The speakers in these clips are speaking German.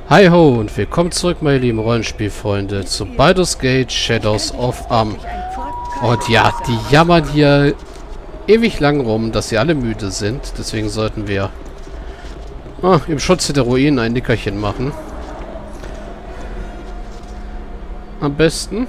Hi ho und willkommen zurück, meine lieben Rollenspielfreunde, zu Baldur's Gate Shadows of Amn. Und ja, die jammern hier ewig lang rum, dass sie alle müde sind. Deswegen sollten wir im Schutze der Ruinen ein Nickerchen machen. Am besten.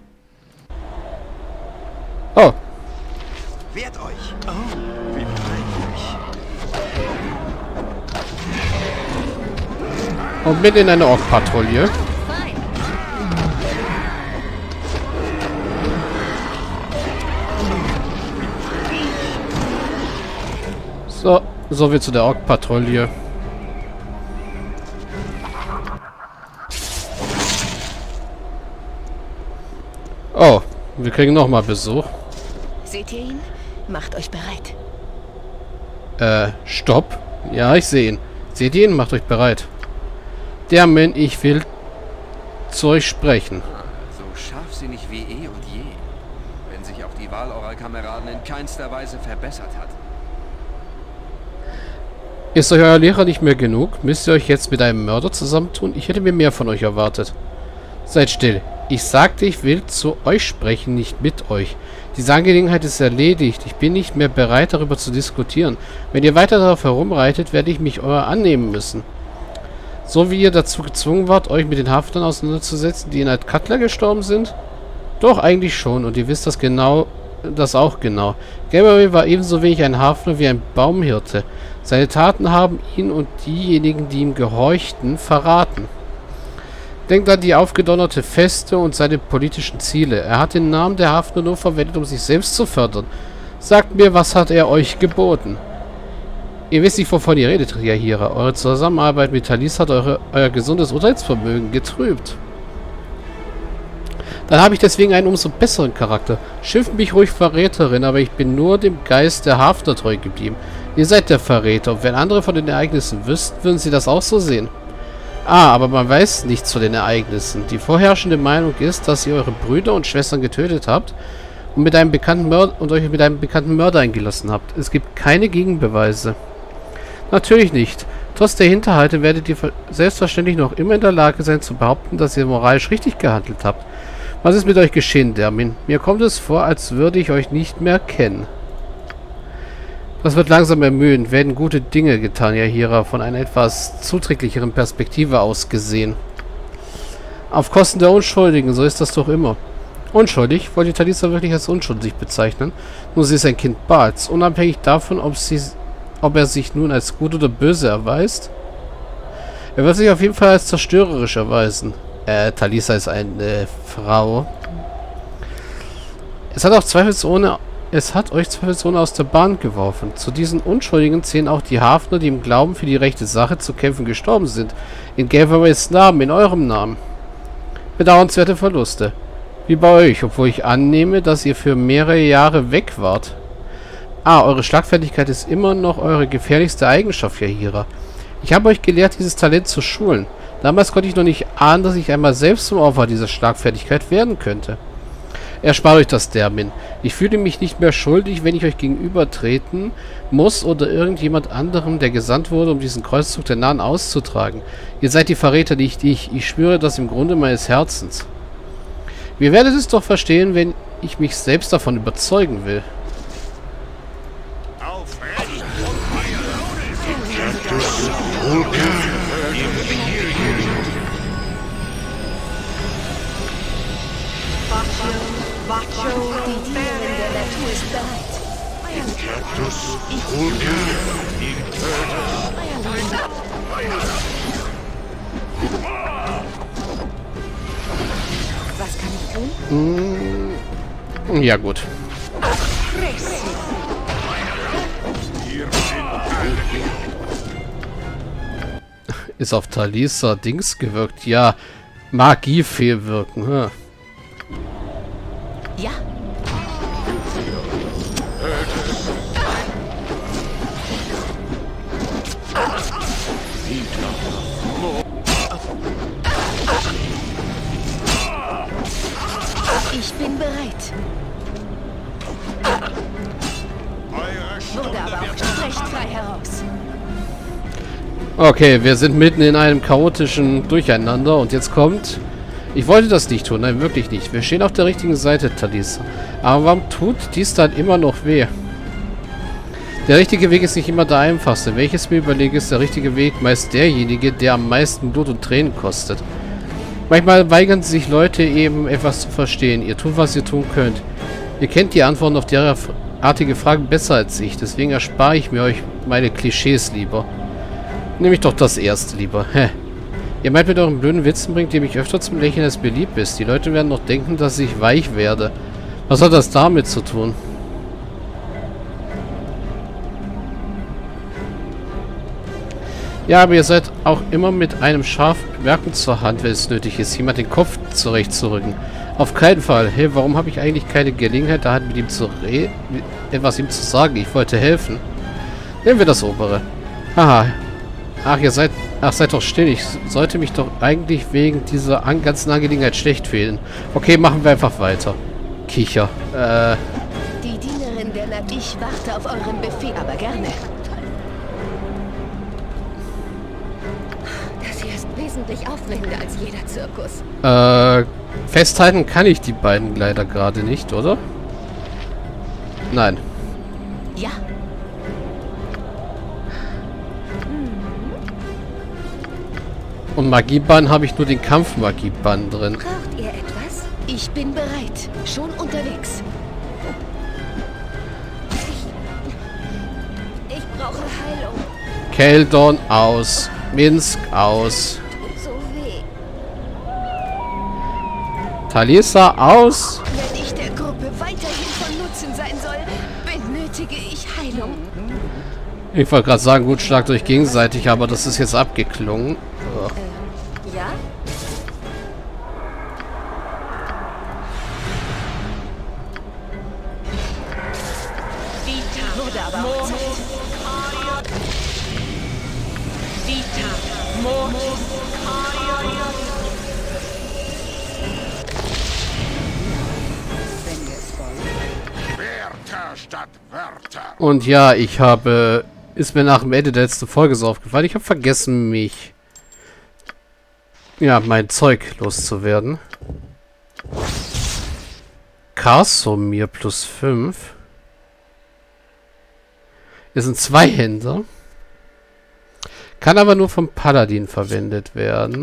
Oh. Wehrt euch! Oh, wie peinlich. Und mit in eine Ork-Patrouille. So viel zu der Ork-Patrouille. Oh, wir kriegen nochmal Besuch. Seht ihr ihn? Macht euch bereit. Stopp. Ja, ich sehe ihn. Seht ihr ihn? Macht euch bereit. Der Mann, ich will zu euch sprechen. So scharfsinnig wie eh und je. Wenn sich auch die Wahl eurer Kameraden in keinster Weise verbessert hat. Ist euch euer Lehrer nicht mehr genug? Müsst ihr euch jetzt mit einem Mörder zusammentun? Ich hätte mir mehr von euch erwartet. Seid still. Ich sagte, ich will zu euch sprechen, nicht mit euch. Diese Angelegenheit ist erledigt. Ich bin nicht mehr bereit, darüber zu diskutieren. Wenn ihr weiter darauf herumreitet, werde ich mich eurer annehmen müssen. So wie ihr dazu gezwungen wart, euch mit den Haftlern auseinanderzusetzen, die in Alt Cutler gestorben sind? Doch, eigentlich schon. Und ihr wisst das auch genau. Gabriel war ebenso wenig ein Hafner wie ein Baumhirte. Seine Taten haben ihn und diejenigen, die ihm gehorchten, verraten. Denkt an die aufgedonnerte Feste und seine politischen Ziele. Er hat den Namen der Hafner nur verwendet, um sich selbst zu fördern. Sagt mir, was hat er euch geboten? Ihr wisst nicht, wovon ihr redet, Yahira. Eure Zusammenarbeit mit Talisa hat euer gesundes Urteilsvermögen getrübt. Dann habe ich deswegen einen umso besseren Charakter. Schimpft mich ruhig Verräterin, aber ich bin nur dem Geist der Hafner treu geblieben. Ihr seid der Verräter, und wenn andere von den Ereignissen wüssten, würden sie das auch so sehen. Aber man weiß nichts von den Ereignissen. Die vorherrschende Meinung ist, dass ihr eure Brüder und Schwestern getötet habt und euch mit einem bekannten Mörder eingelassen habt. Es gibt keine Gegenbeweise. Natürlich nicht. Trotz der Hinterhalte werdet ihr selbstverständlich noch immer in der Lage sein zu behaupten, dass ihr moralisch richtig gehandelt habt. Was ist mit euch geschehen, Dermin? Mir kommt es vor, als würde ich euch nicht mehr kennen. Das wird langsam ermüdend. Werden gute Dinge getan, Yahira, von einer etwas zuträglicheren Perspektive aus gesehen. Auf Kosten der Unschuldigen, so ist das doch immer. Unschuldig? Wollt ihr Talisa wirklich als unschuldig bezeichnen? Nur sie ist ein Kind Baals, unabhängig davon, ob er sich nun als gut oder böse erweist. Er wird sich auf jeden Fall als zerstörerisch erweisen. Talisa ist eine Frau. Es hat euch zweifelsohne aus der Bahn geworfen. Zu diesen Unschuldigen zählen auch die Hafner, die im Glauben für die rechte Sache zu kämpfen gestorben sind. In Gaverways Namen, in eurem Namen. Bedauernswerte Verluste. Wie bei euch, obwohl ich annehme, dass ihr für mehrere Jahre weg wart. Eure Schlagfertigkeit ist immer noch eure gefährlichste Eigenschaft, Yahira. Ich habe euch gelehrt, dieses Talent zu schulen. Damals konnte ich noch nicht ahnen, dass ich einmal selbst zum Opfer dieser Schlagfertigkeit werden könnte. Erspart euch das, Dermin. Ich fühle mich nicht mehr schuldig, wenn ich euch gegenübertreten muss oder irgendjemand anderem, der gesandt wurde, um diesen Kreuzzug der Nahen auszutragen. Ihr seid die Verräter, nicht ich. Ich schwöre das im Grunde meines Herzens. Ihr werdet es doch verstehen, wenn ich mich selbst davon überzeugen will. Die Dienerin der Natur ist bereit. Was kann ich tun? Ja, gut. Ist auf Talisa Dings gewirkt. Ja, Magie fehlwirken. Hm. Ja. Ich bin bereit. Wurde aber auch recht frei heraus. Okay, wir sind mitten in einem chaotischen Durcheinander und jetzt kommt... Ich wollte das nicht tun, nein, wirklich nicht. Wir stehen auf der richtigen Seite, Talisa. Aber warum tut dies dann immer noch weh? Der richtige Weg ist nicht immer der einfachste. Welches mir überlege, ist der richtige Weg meist derjenige, der am meisten Blut und Tränen kostet. Manchmal weigern sich Leute eben, etwas zu verstehen. Ihr tut, was ihr tun könnt. Ihr kennt die Antworten auf derartige Fragen besser als ich. Deswegen erspare ich mir euch meine Klischees lieber. Nehmt doch das erste lieber. Hä? Ihr meint mit euren blöden Witzen bringt ihr mich öfter zum Lächeln, als mir lieb ist. Die Leute werden noch denken, dass ich weich werde. Was hat das damit zu tun? Ja, aber ihr seid auch immer mit einem scharfen Bemerkung zur Hand, wenn es nötig ist, jemand den Kopf zurechtzurücken. Auf keinen Fall. Hey, warum habe ich eigentlich keine Gelegenheit, da mit ihm zu reden, etwas ihm zu sagen? Ich wollte helfen. Nehmen wir das obere. Haha. Ach, seid doch still. Ich sollte mich doch eigentlich wegen dieser ganzen Angelegenheit schlecht fühlen. Okay, machen wir einfach weiter. Kicher. Die Dienerin der Natur. Ich warte auf euren Befehl, aber gerne. Das hier ist wesentlich aufregender als jeder Zirkus. Festhalten kann ich die beiden leider gerade nicht, oder? Nein. Ja. Und Magiebann habe ich nur den Kampfmagiebann drin. Braucht ihr etwas? Ich bin bereit. Schon unterwegs. Ich brauche Heilung. Keldon aus. Minsk aus. So weh. Talisa aus. Wenn ich der Gruppe weiterhin von Nutzen sein soll, benötige ich Heilung. Ich wollte gerade sagen, gut, schlagt euch gegenseitig, aber das ist jetzt abgeklungen. Ja? Wurde aber auch Zeit. Wörter statt Wörter. Und ja, ich habe... Ist mir nach dem Ende der letzten Folge so aufgefallen. Ich habe vergessen, mich... Ja, mein Zeug loszuwerden. Karsomir plus 5. Es sind 2 Händler. Kann aber nur vom Paladin verwendet werden.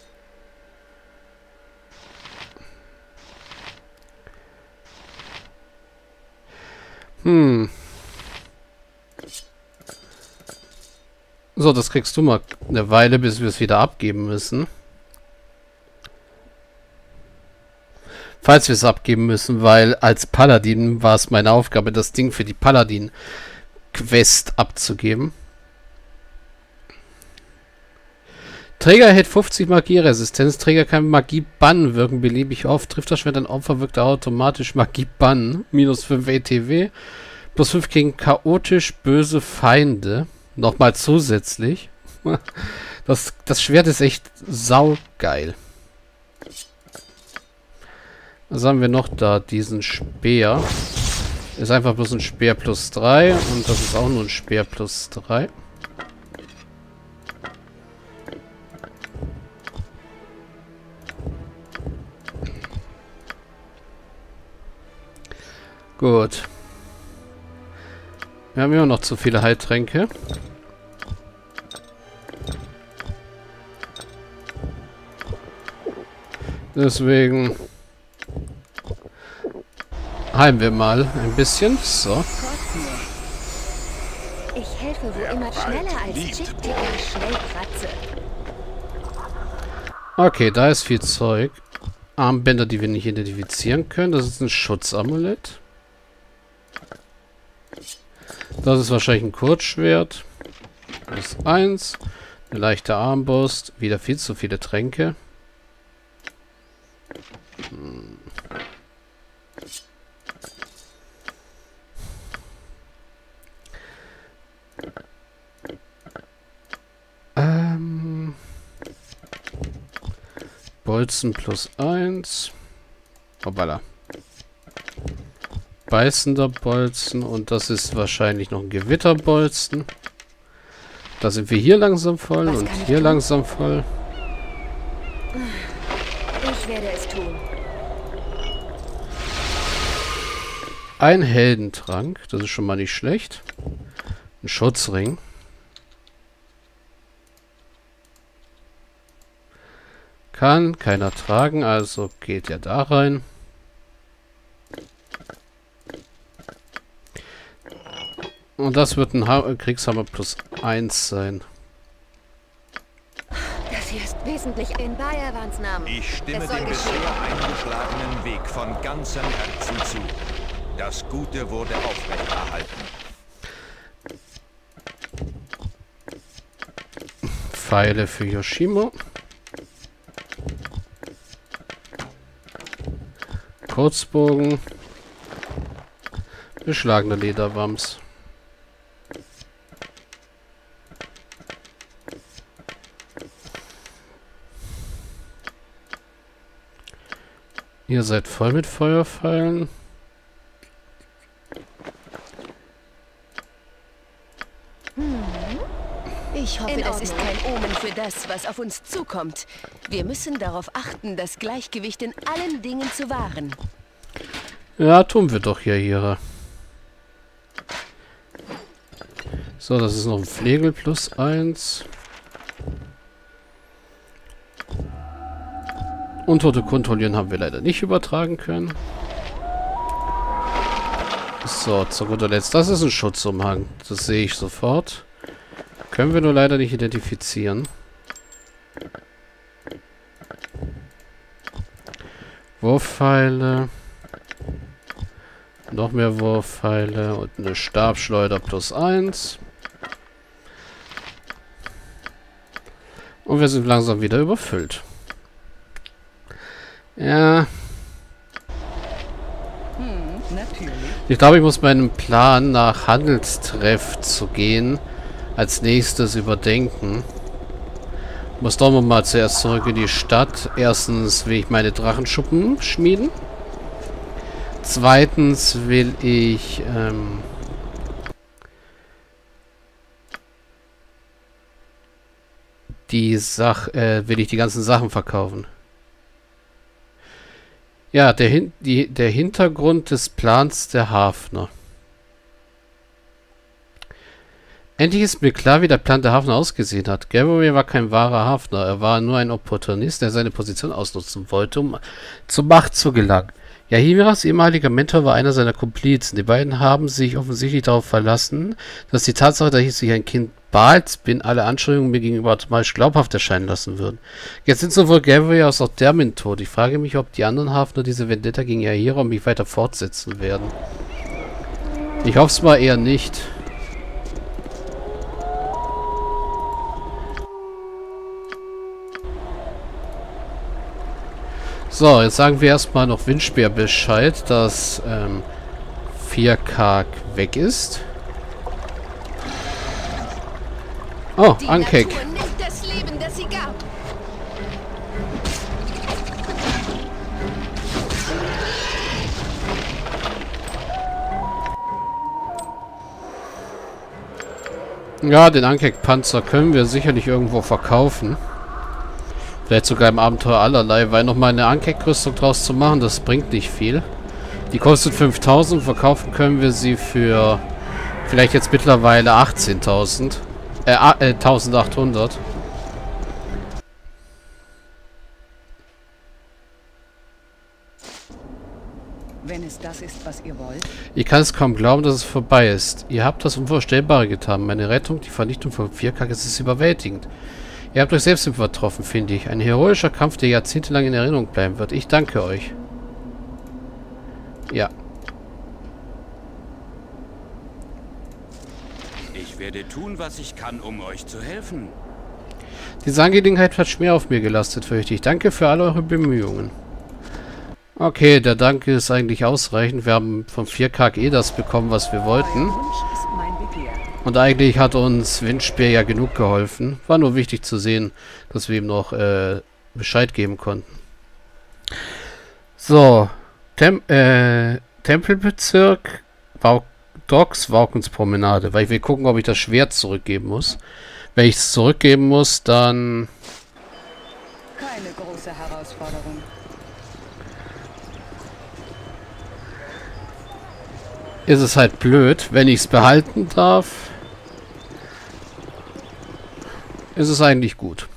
So, das kriegst du mal eine Weile, bis wir es wieder abgeben müssen. Falls wir es abgeben müssen, weil als Paladin war es meine Aufgabe, das Ding für die Paladin-Quest abzugeben. Träger erhält 50 Magieresistenz. Träger kann Magie bannen, wirken beliebig oft. Trifft das Schwert ein Opfer, wirkt er automatisch Magie bannen. Minus 5 ETW. Plus 5 gegen chaotisch böse Feinde. Nochmal zusätzlich. Das Schwert ist echt saugeil. Was haben wir noch da? Diesen Speer. Ist einfach bloß ein Speer plus 3. Und das ist auch nur ein Speer plus 3. Gut. Wir haben immer noch zu viele Heiltränke. Deswegen heilen wir mal ein bisschen. So. Ich helfe wo immer schneller als Chick-Ticker Schnellkratze. Okay, da ist viel Zeug. Armbänder, die wir nicht identifizieren können. Das ist ein Schutzamulett. Das ist wahrscheinlich ein Kurzschwert. Das ist 1. Eine leichte Armbrust. Wieder viel zu viele Tränke. Bolzen plus 1. Hoppala. Beißender Bolzen und das ist wahrscheinlich noch ein Gewitterbolzen. Da sind wir hier langsam voll und hier langsam voll. Ich werde es tun. Ein Heldentrank, das ist schon mal nicht schlecht. Ein Schutzring. Kann keiner tragen, also geht er da rein. Und das wird ein Kriegshammer +1 sein. Das hier ist wesentlich in Bayerwans Namen. Ich stimme Es soll dem geschehen. bisher eingeschlagenen Weg von ganzem Herzen zu. Das Gute wurde aufrechterhalten. Pfeile für Yoshimo. Kurzbogen. Beschlagene Lederwams. Ihr seid voll mit Feuerpfeilen. Ich hoffe, das ist kein Omen für das, was auf uns zukommt. Wir müssen darauf achten, das Gleichgewicht in allen Dingen zu wahren. Ja, tun wir doch hier, Hira. So, das ist noch ein Flegel +1. Untote kontrollieren haben wir leider nicht übertragen können. So, zu guter Letzt. Das ist ein Schutzumhang. Das sehe ich sofort. Können wir nur leider nicht identifizieren. Wurfpfeile. Noch mehr Wurfpfeile und eine Stabschleuder +1. Und wir sind langsam wieder überfüllt. Ja. Ich glaube, ich muss meinen Plan, nach Handelstreff zu gehen, als nächstes überdenken. Muss doch mal zuerst zurück in die Stadt. Erstens will ich meine Drachenschuppen schmieden. Zweitens will ich die ganzen Sachen verkaufen. Ja, der Hintergrund des Plans der Hafner. Endlich ist mir klar, wie der Plan der Hafner ausgesehen hat. Gabriel war kein wahrer Hafner. Er war nur ein Opportunist, der seine Position ausnutzen wollte, um zur Macht zu gelangen. Yahiras ehemaliger Mentor war einer seiner Komplizen. Die beiden haben sich offensichtlich darauf verlassen, dass die Tatsache, dass ich ein Kind Baals bin, alle Anstrengungen mir gegenüber automatisch glaubhaft erscheinen lassen würden. Jetzt sind sowohl Gabriel als auch Dermin tot. Ich frage mich, ob die anderen Hafner diese Vendetta gegen Yahira und mich weiter fortsetzen werden. Ich hoffe es mal eher nicht. So, jetzt sagen wir erstmal noch Windspeer Bescheid, dass 4K weg ist. Oh, Ankek. Die Natur nimmt das Leben, das sie gab. Ja, den Ankek-Panzer können wir sicherlich irgendwo verkaufen. Vielleicht sogar im Abenteuer allerlei, weil nochmal eine Ankek-Rüstung draus zu machen, das bringt nicht viel. Die kostet 5.000, verkaufen können wir sie für vielleicht jetzt mittlerweile 18.000. 1.800. Wenn es das ist, was ihr wollt. Ich kann es kaum glauben, dass es vorbei ist. Ihr habt das Unvorstellbare getan. Meine Rettung, die Vernichtung von 4K, es ist überwältigend. Ihr habt euch selbst übertroffen, finde ich. Ein heroischer Kampf, der jahrzehntelang in Erinnerung bleiben wird. Ich danke euch. Ja. Ich werde tun, was ich kann, um euch zu helfen. Diese Angelegenheit hat schwer auf mir gelastet, fürchte ich. Danke für alle eure Bemühungen. Okay, der Dank ist eigentlich ausreichend. Wir haben von 4K das bekommen, was wir wollten. Euer Wunsch ist mein Begehr. Und eigentlich hat uns Windspeer ja genug geholfen. War nur wichtig zu sehen, dass wir ihm noch Bescheid geben konnten. So. Tempelbezirk. Docks, Waukens Promenade. Weil ich will gucken, ob ich das Schwert zurückgeben muss. Wenn ich es zurückgeben muss, dann... Keine große Herausforderung. ist es halt blöd. Wenn ich es behalten darf, ist es eigentlich gut.